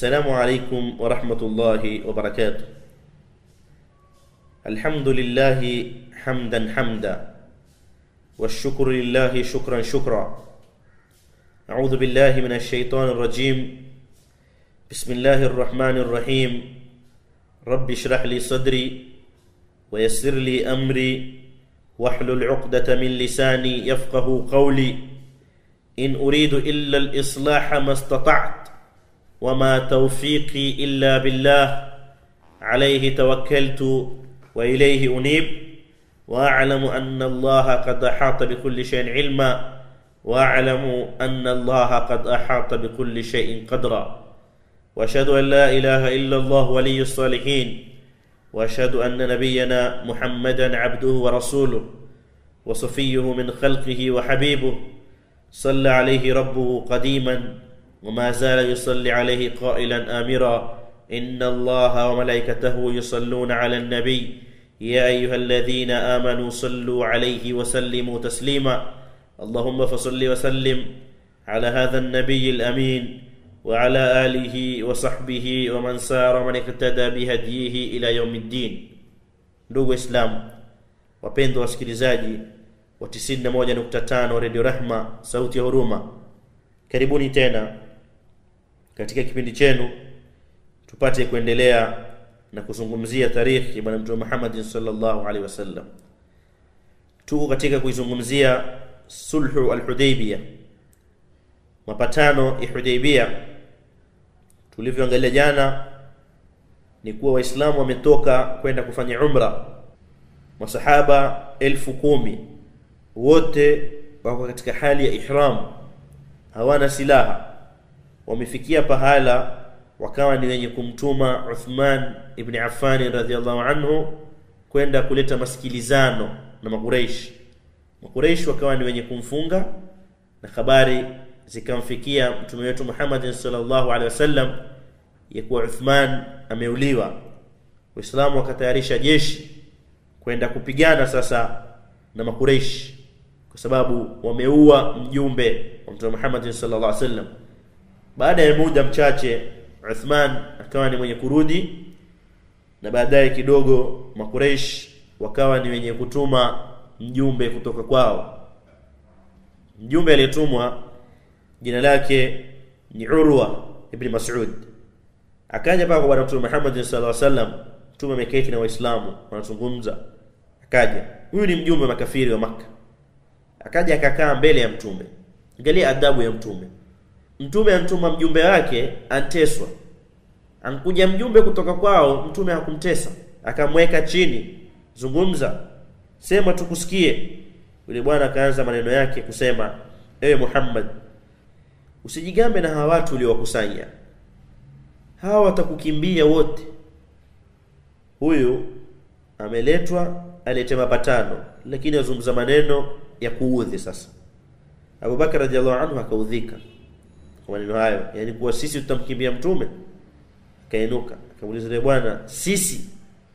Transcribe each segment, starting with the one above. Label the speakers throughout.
Speaker 1: السلام عليكم ورحمة الله وبركاته. الحمد لله حمدا حمدا، والشكر لله شكرا شكرا. أعوذ بالله من الشيطان الرجيم. بسم الله الرحمن الرحيم. رب اشرح لي صدري ويسر لي أمري واحلل عقدة من لساني يفقه قولي. إن أريد إلا الإصلاح ما استطعت وما توفيقي إلا بالله، عليه توكلت وإليه أنيب، وأعلم أن الله قد أحاط بكل شيء علما، وأعلم أن الله قد أحاط بكل شيء قدرا. وأشهد أن لا إله إلا الله ولي الصالحين، وأشهد أن نبينا محمدا عبده ورسوله وصفيه من خلقه وحبيبه، صلى عليه ربه قديما وما زال يصلي عليه قائلا آمرا: إن الله وملائكته يصلون على النبي يا أيها الذين آمنوا صلوا عليه وسلموا تسليما. اللهم فصل وسلم على هذا النبي الأمين وعلى آله وصحبه ومن سار من اقتدى بهديه إلى يوم الدين. Ndugu Islam, wapendwa wasikilizaji wa 91.5 Radio Rahma, sauti ya huruma, karibuni tena katika kipindi chenu tupate kuendelea na kuzungumzia tarikhi ya Bwana Mtume Muhammad sallallahu alaihi wasallam. Tuko katika kuizungumzia sulhu al-Hudaybiyah, mapatano ya Hudaybiyah. Tulivyoangalia jana ni kuwa Waislamu wametoka kwenda kufanya umra, masahaba 10,000 wote wako katika hali ya ihram, hawana silaha. Wamefikia pahala wakawa ni wenye kumtuma Uthman ibn Affan radhiyallahu anhu kwenda kuleta masikilizano na Makuraish. Makuraish wakawa ni wenye kumfunga, na habari zikamfikia mtume wetu Muhammad sallallahu alaihi wasallam ya kuwa Uthman ameuliwa. Waislamu wakatayarisha jeshi kwenda kupigana sasa na Makuraish, kwa sababu wameua mjumbe wa mtume Muhammad sallallahu alaihi wasallam. Baada ya muda mchache Uthman akawa ni mwenye kurudi, na baadaye kidogo Makuraish wakawa ni wenye kutuma mjumbe kutoka kwao. Mjumbe aliyetumwa jina lake ni Urwa ibn Mas'ud. Akaja paka kwa Bwana Mtume Muhammad sallallahu alaihi wasallam. Mtume ameketi na Waislamu wanazungumza. Akaja huyu ni mjumbe makafiri wa Makka, akaja akakaa mbele ya Mtume. Angalia adabu ya Mtume. Mtume antuma mjumbe wake anteswa, ankuja mjumbe kutoka kwao, Mtume hakumtesa, akamweka chini, zungumza, sema tukusikie. Yule bwana akaanza maneno yake kusema: ewe Muhammad, usijigambe na hawa watu uliowakusanya, hawa watakukimbia wote. Huyu ameletwa alete mapatano, lakini azungumza maneno ya kuudhi. Sasa Abu Bakar radhiallahu anhu akaudhika kwa maneno hayo, yani kuwa sisi tutamkimbia Mtume. Akainuka akamuuliza yule bwana: sisi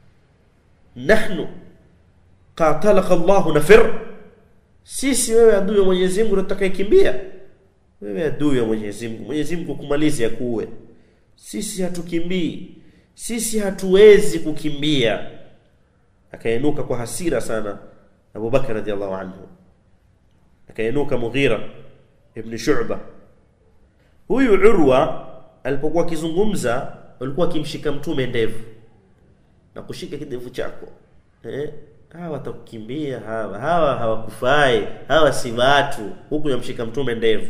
Speaker 1: nahnu qatalaka Allah nafir, sisi wewe adui wa Mwenyezi Mungu unatakayekimbia? Wewe adui wa Mwenyezi Mungu, Mwenyezi Mungu kumaliza ya kuue. Sisi hatukimbii, sisi hatuwezi kukimbia. Akainuka kwa hasira sana Abu Bakar radhiallahu anhu. Akainuka Mughira ibn Shu'bah. Huyu Urwa alipokuwa akizungumza alikuwa akimshika Mtume ndevu na kushika kidevu chako. Hawa watakukimbia, hawa hawakufai, hawa si watu, huku yamshika Mtume ndevu.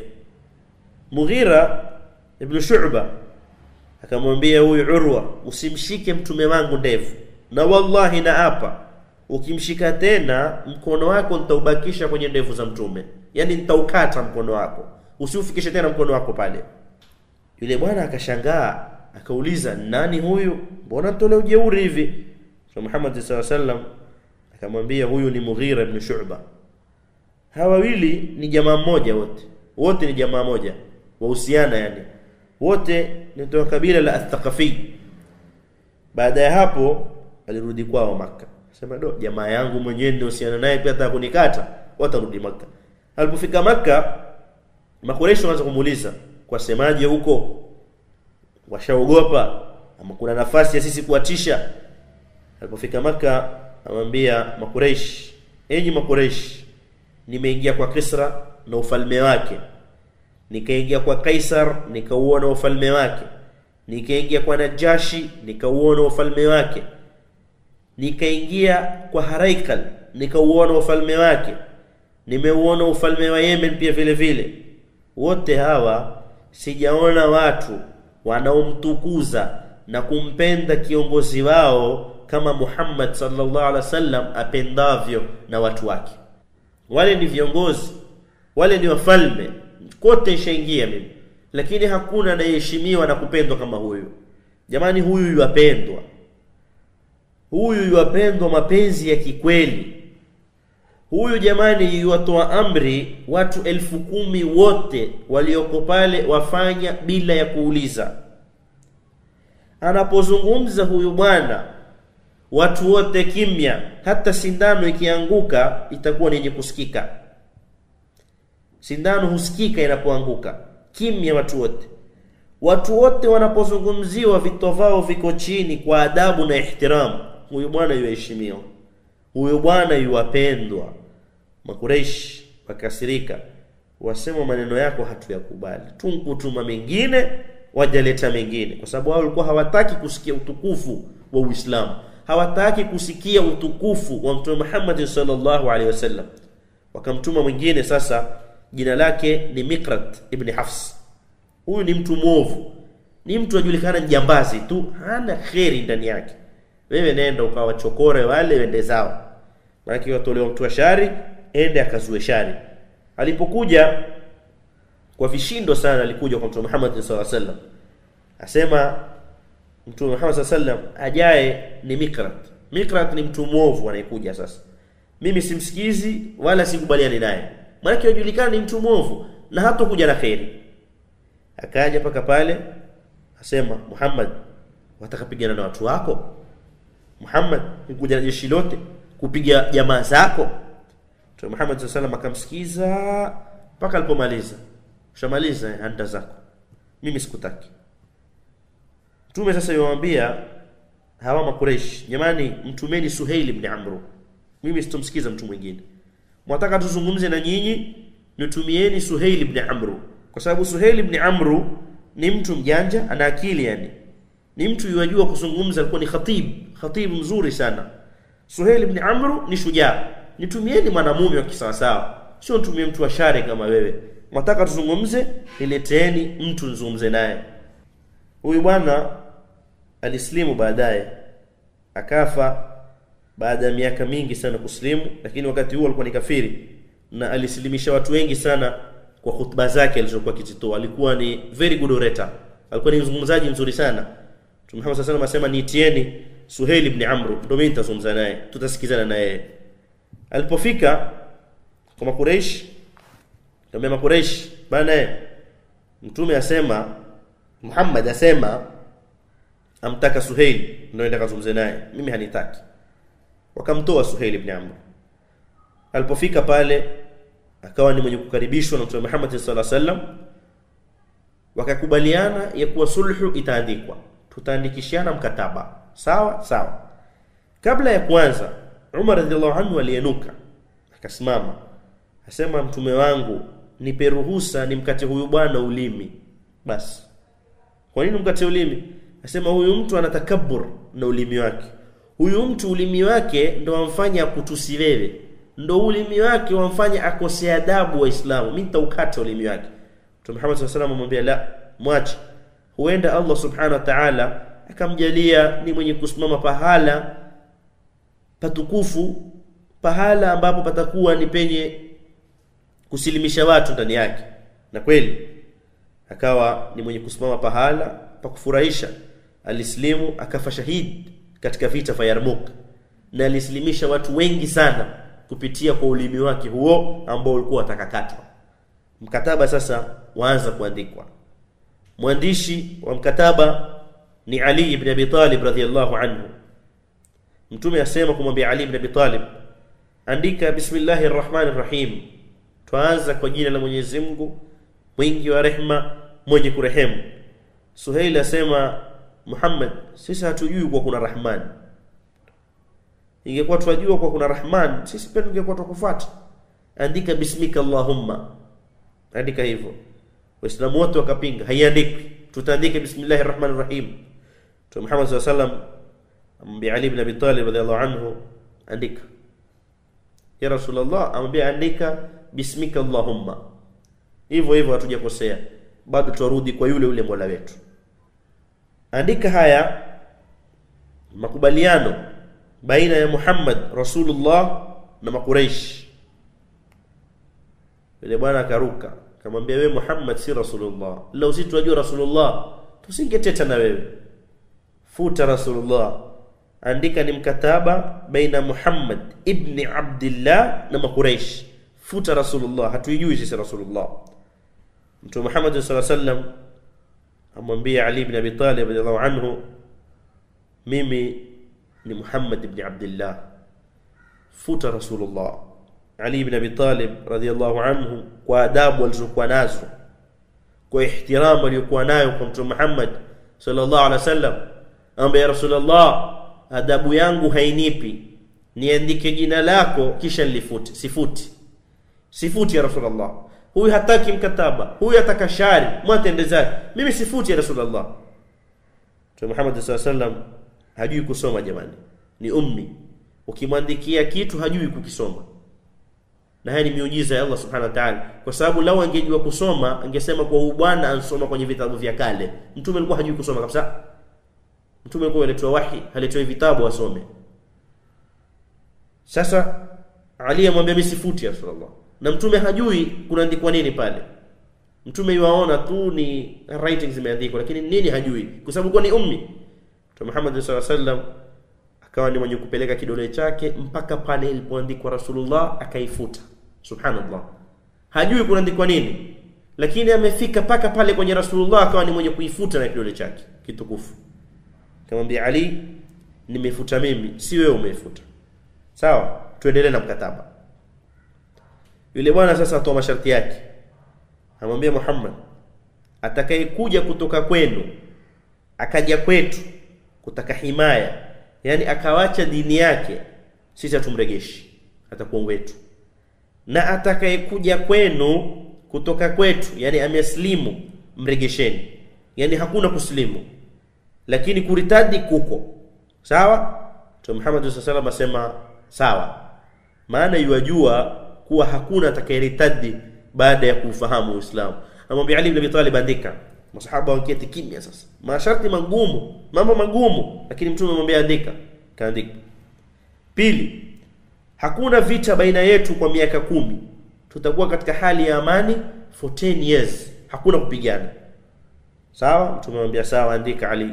Speaker 1: Mughira ibn Shu'bah akamwambia huyu Urwa: usimshike Mtume wangu ndevu, na wallahi na hapa ukimshika tena mkono wako nitaubakisha kwenye ndevu za Mtume, yani nitaukata mkono wako, usiufikishe tena mkono wako pale. Yule bwana akashangaa, akauliza: nani huyu, mbona tolea ujeuri hivi? So Muhammad sallallahu alaihi wasallam akamwambia huyu ni Mughira ibn Shu'bah. Hawa wawili ni jamaa mmoja, wote ni jamaa moja, wahusiana, yani wote ni kutoka kabila la Athaqafi. Baada ya hapo alirudi kwao Makka. Sema jamaa yangu mwenyewe ndio uhusiana naye pia hata kunikata, watarudi Makka. Alipofika Makka, Makuraishi wanaanza kumuuliza, kwa semaje huko? washaogopa ama kuna nafasi ya sisi kuwatisha. Alipofika Maka amwambia Makuraish, enyi Makuraish, nimeingia kwa Kisra na ufalme wake, nikaingia kwa Kaisar nikauona ufalme wake, nikaingia kwa Najashi nikauona ufalme wake, nikaingia kwa Haraikal nikauona ufalme wake, nimeuona ufalme wa Yemen pia vile vile. Wote hawa sijaona watu wanaomtukuza na kumpenda kiongozi wao kama Muhammad sallallahu alaihi wasallam apendavyo na watu wake. Wale ni viongozi, wale ni wafalme, kote ishaingia mimi, lakini hakuna anayeheshimiwa na kupendwa kama huyu. Jamani, huyu yuapendwa, huyu yuapendwa mapenzi ya kikweli. Huyu jamani yuatoa amri watu 10,000 wote walioko pale wafanya bila ya kuuliza. Anapozungumza huyu bwana watu wote kimya, hata sindano ikianguka itakuwa ni yenye kusikika. Sindano husikika inapoanguka, kimya watu wote. Watu wote wanapozungumziwa vitu vao viko chini kwa adabu na ihtiram. Huyu bwana yuheshimiwa, huyu bwana yuwapendwa. Makuraish wakasirika, wasema maneno yako hatuyakubali, tunkutuma mengine wajaleta mengine, kwa sababu wao walikuwa hawataki kusikia utukufu wa Uislamu, hawataki kusikia utukufu wa Mtume Muhammad sallallahu alaihi wasallam. Wakamtuma mwingine sasa, jina lake ni Mikrat ibn Hafs. Huyu ni mtu mwovu, ni mtu ajulikana njambazi tu, hana khairi ndani yake. Wewe nenda ukawachokore wale wende zao, maana watolewa mtu wa shari, ende akazue shari. Alipokuja kwa vishindo sana, alikuja kwa Mtume Muhammad sallallahu alaihi wasallam, asema Mtume Muhammad sallallahu alaihi wasallam ajaye ni Mikrat. Mikrat ni mtu mwovu anayekuja sasa, mimi simsikizi wala sikubaliani naye, maana yajulikana ni mtu mwovu na hata kuja na khairi. Akaja paka pale asema, Muhammad, watakapigana na watu wako? Muhammad, nikuja na jeshi lote kupiga jamaa zako? Mtume Muhammad sallallahu alaihi wasallam akamsikiza mpaka alipomaliza. Ushamaliza anda zako, mimi sikutaki. Mtume sasa yuwaambia hawa Makuraish, jamani, mtumeni Suhail ibn Amr, mimi sitomsikiza mtu mwingine. Mwataka tuzungumze na nyinyi, nitumieni Suhail ibn Amr, kwa sababu Suhail ibn Amr ni mtu mjanja, ana akili yani. Ni mtu yajua kuzungumza, alikuwa ni khatib mzuri sana. Suhail ibn Amr ni shujaa. Nitumieni mwanamume wa kisawasawa, sio nitumie mtu wa shari kama wewe. Mwataka tuzungumze, nileteeni mtu nzungumze naye. Huyu bwana alislimu baadaye, akafa baada ya miaka mingi sana kuslimu, lakini wakati huo alikuwa ni kafiri na alisilimisha watu wengi sana kwa hutuba zake alizokuwa akizitoa. Alikuwa ni very good orator, alikuwa ni mzungumzaji mzuri sana. Mtume Muhammad sallallahu alaihi wasallam nitieni Suhail ibn Amr, ndio mimi nitazungumza naye, tutasikizana naye. Alipofika kwa Makuraish, kama Makuraish bana, Mtume asema, Muhammad asema amtaka Suhail ndio aenda kazungumze naye, mimi hanitaki. Wakamtoa Suhail ibn Amr. Alipofika pale akawa ni mwenye kukaribishwa na Mtume Muhammad sallallahu alaihi wasallam. Wakakubaliana ya kuwa sulhu itaandikwa, tutaandikishana mkataba. Sawa sawa. Kabla ya kwanza, Umar radhiallahu anhu alienuka akasimama, asema, mtume wangu, nipe ruhusa nimkate huyu bwana ulimi. Basi. Kwa nini mkate ulimi? Asema huyu mtu anatakabur na ulimi wake. Huyu mtu ulimi wake ndo wamfanya akutusi wewe, ndo ulimi wake wamfanya akosea adabu Waislamu, mimi nitaukata ulimi wake. Mtume Muhammad sallallahu alaihi wasallam amwambia, la, mwache, huenda Allah subhanahu wa ta'ala akamjalia ni mwenye kusimama pahala patukufu, pahala ambapo patakuwa ni penye kusilimisha watu ndani yake. Na kweli akawa ni mwenye kusimama pahala pa kufurahisha. Alislimu akafa shahidi katika vita vya Yarmouk, na alislimisha watu wengi sana kupitia kwa ulimi wake huo ambao ulikuwa utakakatwa. Mkataba sasa waanza kuandikwa. Mwandishi wa mkataba ni Ali ibn Abi Talib radhiyallahu anhu. Mtume asema kumwambia Ali ibn Abi Talib, andika bismillahir rahmanir rahim, tuanza kwa jina la Mwenyezi Mungu mwingi wa rehema mwenye kurehemu. Suhail asema, Muhammad, sisi hatujui kwa kuna Rahman. Ingekuwa tunajua kwa kuna Rahman, sisi pia tungekuwa tukufuata. Andika bismika Allahumma. Andika hivyo. Waislamu wote wakapinga, haiandiki. Tutaandika bismillahirrahmanirrahim. Mtume Muhammad sallallahu alaihi wasallam amwambia Ali ibn Abi Talib radhiyallahu anhu, andika. Ya Rasulullah, amwambia andika bismika Allahumma. Hivyo hivyo hatujakosea. Bado turudi kwa yule Mola wetu. Andika haya makubaliano baina ya Muhammad Rasulullah na Makuraish. Yule bwana akaruka, akamwambia, wewe Muhammad si Rasulullah. Lau sisi tunajua Rasulullah, tusingeteta na wewe. Futa Rasulullah. Andika ni mkataba baina Muhammad ibn Abdullah na Makuraish. Futa Rasulullah, hatuijui sisi Rasulullah. Mtume Muhammad sallallahu alaihi wasallam amwambia Ali ibn Abi Talib radhiallahu anhu, mimi ni Muhammad ibn Abdullah. Futa Rasulullah. Ali ibn Abi Talib radhiallahu anhu, kwa adabu alizokuwa nazo, kwa ihtiramu aliyokuwa nayo kwa Mtume Muhammad sallallahu alaihi wasallam, ambaye ya Rasulullah, adabu yangu hainipi niandike jina lako kisha nilifute. Sifuti ya Rasulullah. Huyu hataki mkataba, huyu ataka shari, mwatende zake. Mimi sifuti ya Rasulullah. Mtume Muhammad sallallahu alaihi wasallam hajui kusoma jamani. Ni ummi. Ukimwandikia kitu hajui kukisoma. Na haya ni miujiza ya Allah subhanahu wa ta'ala. Kwa sababu lao angejua kusoma, angesema kwa huyu bwana ansoma kwenye vitabu vya kale. Mtume alikuwa hajui kusoma kabisa. Mtume alikuwa analetwa wahi, haletoa vitabu asome. Sasa Ali amwambia, mimi sifuti ya Rasulullah. Na mtume hajui kunaandikwa nini pale. Mtume yuaona tu ni writings zimeandikwa, lakini nini hajui, kwa sababu kwa ni ummi. Mtume Muhammad sallallahu alaihi wasallam akawa ni mwenye kupeleka kidole chake mpaka pale ilipoandikwa Rasulullah, akaifuta. Subhanallah. Hajui kunaandikwa nini, lakini amefika paka pale kwenye Rasulullah, akawa ni mwenye kuifuta na kidole chake kitukufu. Akamwambia Ali, nimefuta mimi, si wewe umeifuta. Sawa, tuendelee na mkataba. Yule bwana sasa atoa masharti yake. Amwambia Muhammad, atakayekuja kutoka kwenu akaja kwetu kutaka himaya, yani akawacha dini yake, sisi hatumregeshi, atakuwa wetu. Na atakayekuja kwenu kutoka kwetu, yani ameslimu, mregesheni. Yani hakuna kuslimu, lakini kuritadi kuko. Sawa? Mtume Muhammad sallallahu alaihi wasallam asema sawa. Maana yajua kuwa hakuna atakayeritadi baada ya kufahamu Uislamu. Amwambia Ali ibn Abi Talib, andika. Masahaba waketi kimya sasa. Masharti magumu, mambo magumu, lakini mtume amwambia andika. Kaandika. Pili, hakuna vita baina yetu kwa miaka 10. Tutakuwa katika hali ya amani for 10 years. Hakuna kupigana. Sawa? Mtume amwambia sawa, andika Ali.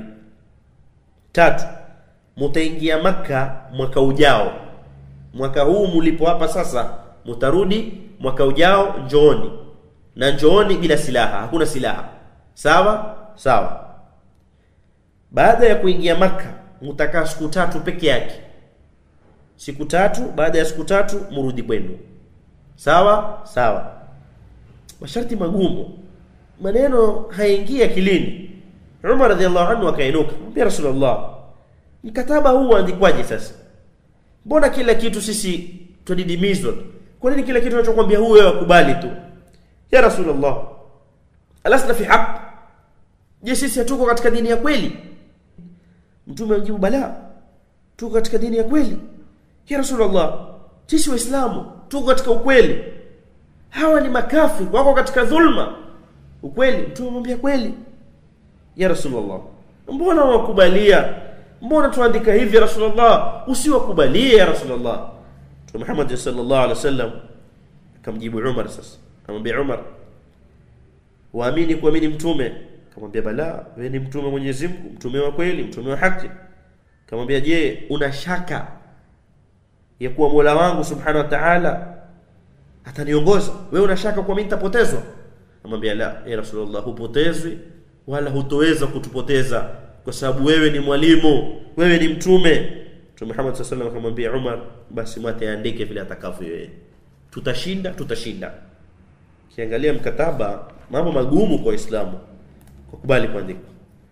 Speaker 1: 3, mtaingia Makka mwaka ujao. Mwaka huu mlipo hapa sasa, mtarudi mwaka ujao, njooni. Na njooni bila silaha, hakuna silaha. Sawa? Sawa. Baada ya kuingia Makka, mtakaa siku 3 peke yake. Siku 3, baada ya siku 3 mrudi kwenu. Sawa? Sawa. Masharti magumu. Maneno hayaingia akilini. Umar radhiallahu anhu akainuka, "Mbia Rasulullah, mkataba huu andikwaje sasa? Mbona kila kitu sisi tudidimizwa? Kwa nini kila kitu tunachokuambia huyu wewe ukubali tu? Ya Rasulullah, alasna fi haqq? Je, sisi hatuko katika dini ya kweli?" Mtume ajibu, "Bala, tuko katika dini ya kweli." "Ya Rasulullah, sisi Waislamu tuko katika ukweli. Hawa ni makafiri, wako katika dhulma." "Ukweli?" Mtume amwambia, "Kweli." "Ya Rasulullah, mbona wakubalia? Mbona tuandika hivi ya Rasulullah? Usiwakubalie ya Rasulullah." Mtume Muhammad sallallahu alaihi wasallam akamjibu Umar sasa. Amwambia Umar, "Waamini kuamini mtume?" Akamwambia, "Bala, wewe ni mtume Mwenyezi Mungu, mtume wa kweli, mtume wa haki." Akamwambia, "Je, una shaka ya kuwa Mola wangu subhanahu wa ta'ala ataniongoza? Wewe una shaka kwa mimi nitapotezwa?" Amwambia, "La, ya Rasulullah, hupotezwi wala hutoweza kutupoteza, kwa sababu wewe ni mwalimu, wewe ni mtume." Mtume Muhammad sallallahu alaihi wasallam akamwambia Umar, "Basi mwate andike vile atakavyo yeye. Tutashinda." Kiangalia mkataba, mambo magumu kwa Uislamu, kukubali kuandika.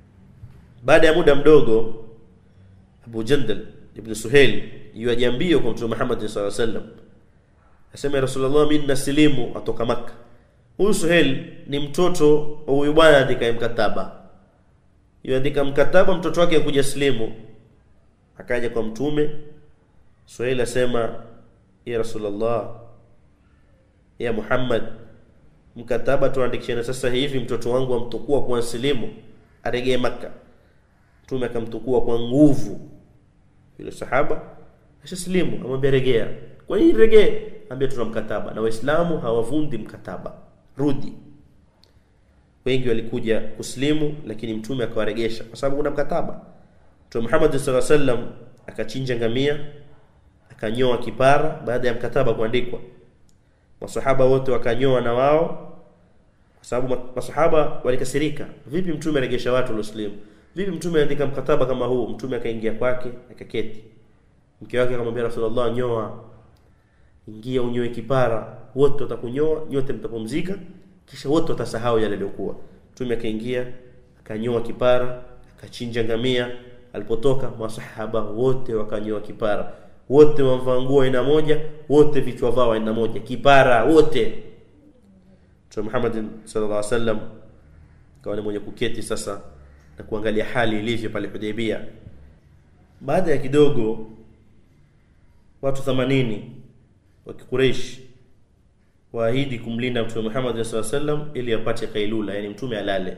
Speaker 1: Baada ya muda mdogo, Abu Jandal ibn Suhail yuajambia kwa Mtume Muhammad sallallahu alaihi wasallam, asema Rasulullah, mimi nasilimu atoka Makkah. Huyu Suhail ni mtoto wa huyu bwana andika mkataba. Yuandika mkataba mtoto wake kuja silimu. Akaja kwa Mtume. Suhail asema, ya Rasulullah, ya Muhammad, mkataba tuandikishana sasa hivi, mtoto wangu amtukua kwa silimu aregee Makkah. Mtume akamtukua kwa nguvu. Yule sahaba ashaslimu, amwambia regea. Kwa nini regee? Ambia tuna mkataba na Waislamu hawavundi mkataba. Rudi. Wengi walikuja kuslimu, lakini Mtume akawaregesha kwa sababu kuna mkataba. Mtume Muhammad sallallahu alaihi wasallam akachinja ngamia, akanyoa kipara baada ya mkataba kuandikwa. Masahaba wote wakanyoa na wao, kwa sababu masahaba walikasirika. Vipi Mtume aregesha watu walioslimu? Vipi Mtume aandika mkataba kama huu? Mtume akaingia kwake, akaketi. Mke wake akamwambia Rasulullah, nyoa, ingia unyoe kipara, wote watakunyoa, nyote mtapumzika, kisha wote watasahau yale yaliyokuwa. Mtume akaingia, akanyoa kipara, akachinja ngamia. Alipotoka masahaba wote wakanyoa kipara, wote wamvaa nguo aina moja, wote vichwa vao aina moja, kipara wote. Mtume Muhammad sallallahu alaihi wasallam kawa ni mwenye kuketi sasa na kuangalia hali ilivyo pale Hudaybiyah. Baada ya kidogo, watu 80 wa Quraysh waahidi kumlinda Mtume Muhammad sallallahu alaihi wasallam ili apate kailula, yani Mtume alale.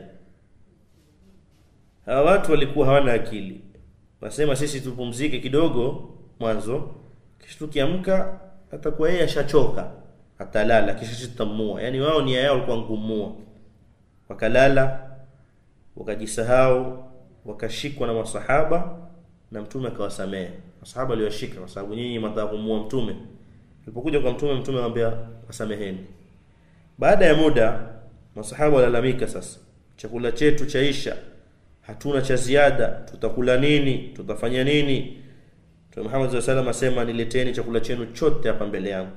Speaker 1: Hawa watu walikuwa hawana akili. Wasema sisi tupumzike kidogo mwanzo, kisha tukiamka atakuwa yeye ashachoka, atalala, kisha tutamua. Yani wao nia yao ilikuwa ngumua. Wakalala, wakajisahau, wakashikwa na masahaba, na Mtume akawasamehe. Masahaba waliwashika kwa sababu nyinyi mtaka kumua Mtume. Alipokuja kwa Mtume, Mtume akamwambia wasameheni. Baada ya muda, masahaba walalamika sasa, chakula chetu chaisha, hatuna cha ziada, tutakula nini? Tutafanya nini? Mtume Muhammad sallallahu alaihi wasallam asema, nileteni chakula chenu chote hapa mbele yangu.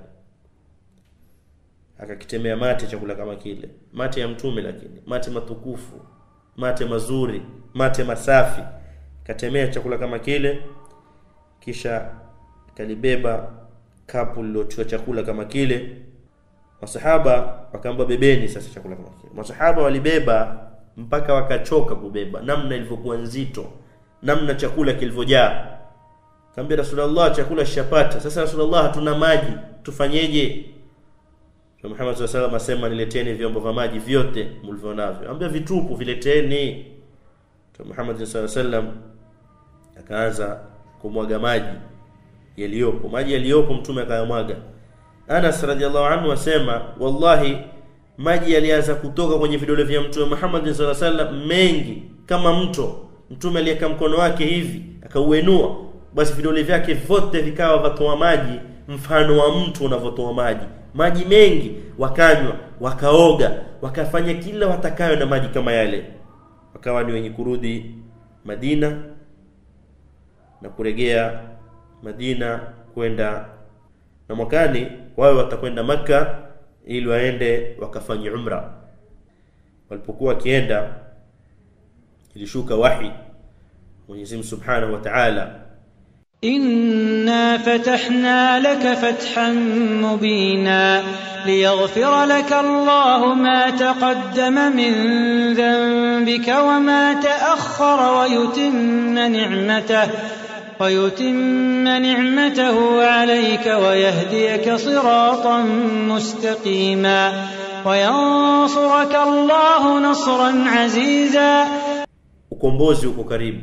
Speaker 1: Akakitemea mate chakula kama kile. Mate ya Mtume, lakini mate matukufu, mate mazuri, mate masafi. Katemea chakula kama kile, kisha kalibeba kapu lilochukua chakula kama kile. Masahaba wakaamba bebeni sasa chakula kama kile. Masahaba walibeba mpaka wakachoka kubeba, namna ilivyokuwa nzito, namna chakula kilivyojaa. Kaambia Rasulullah, chakula shapata, sasa Rasulullah hatuna maji, tufanyeje? Mtume Muhammad sallallahu alaihi wasallam asema, nileteni vyombo vya maji vyote mlivyonavyo. Ambia vitupu vileteni. Mtume Muhammad sallallahu alaihi wasallam akaanza kumwaga maji yaliyopo. Maji yaliyopo Mtume akayamwaga. Anas radhiallahu anhu asema, wallahi maji yalianza kutoka kwenye vidole vya Mtume Muhammad sallallahu alaihi wasallam mengi kama mto. Mtume aliweka mkono wake hivi, akauenua, basi vidole vyake vyote vikawa vatoa maji mfano wa mtu unavotoa maji. Maji mengi, wakanywa, wakaoga, wakafanya kila watakayo na maji kama yale. Wakawa ni wenye kurudi Madina na kuregea Madina kwenda, na mwakani wao watakwenda Makkah ili waende wakafanye umra. Walipokuwa kienda, ilishuka wahi Mwenyezi Mungu Subhanahu wa Ta'ala,
Speaker 2: inna fatahna laka fathan mubina liyaghfira laka Allahu ma taqaddama min dhanbika wa ma ta'akhkhara wa yutimma ni'matahu 'alayka wa yahdiyaka siratan mustaqima wa yansuraka Allahu nasran 'aziza.
Speaker 1: Ukombozi uko karibu.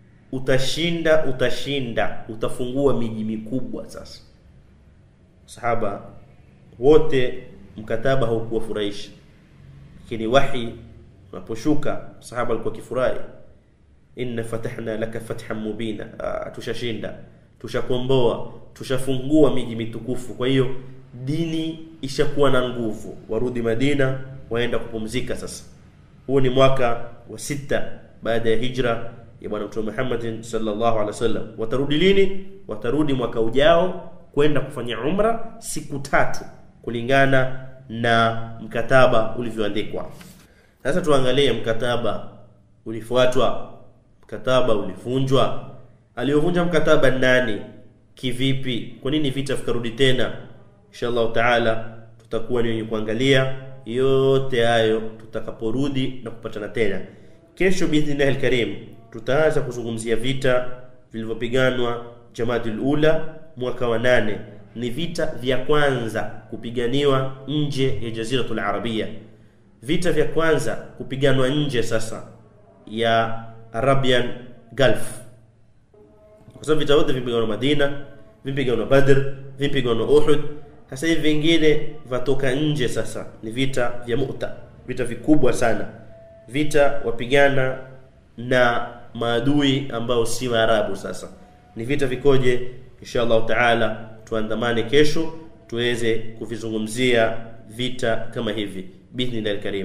Speaker 1: Utashinda, utafungua miji mikubwa sasa. Sahaba wote mkataba haukuwafurahisha, lakini wahi unaposhuka sahaba walikuwa kifurahi. Inna fatahna laka fathan mubina, tushashinda, tushakomboa, tushafungua miji mitukufu. Kwa hiyo dini ishakuwa na nguvu. Warudi Madina, waenda kupumzika sasa. Huu ni mwaka wa 6 baada ya hijra ya bwana Mtume Muhammad sallallahu alaihi wasallam. Watarudi lini? Watarudi mwaka ujao kwenda kufanya umra siku 3 kulingana na mkataba ulivyoandikwa. Sasa tuangalie mkataba ulifuatwa. mkataba ulivunjwa. Aliyovunja mkataba nani? Kivipi? Kwa nini vita vikarudi tena? Inshallah taala tutakuwa ni wenye kuangalia yote hayo tutakaporudi na kupatana tena. Kesho biidhnillah alkarim tutaanza kuzungumzia vita vilivyopiganwa Jamadul Ula mwaka wa 8. Ni vita vya kwanza kupiganiwa nje ya Jaziratul Arabia. Vita vya kwanza kupiganwa nje sasa ya Arabian Gulf. Kwa sababu vita vyote vipiganwa Madina, vipiganwa Badr, vipiganwa Uhud. Sasa hivi vingine vatoka nje sasa. Ni vita vya Mu'ta, vita vikubwa sana. Vita wapigana na maadui ambao si Waarabu. Sasa ni vita vikoje? Inshallah taala tuandamane kesho tuweze kuvizungumzia vita kama hivi biidhnillah alkarim.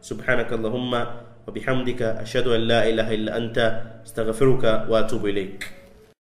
Speaker 1: Subhanakallahumma wa bihamdika ashhadu an la ilaha illa anta astaghfiruka wa atubu ilaik.